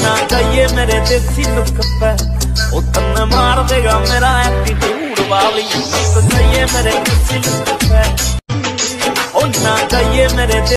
ना चाहिए मेरे देसी लुक पे ओ तन्ने मार देगा मेरा एटीट्यूड वाली तो चाहिए मेरे देसी लुक पे ओ ना चाहिए मेरे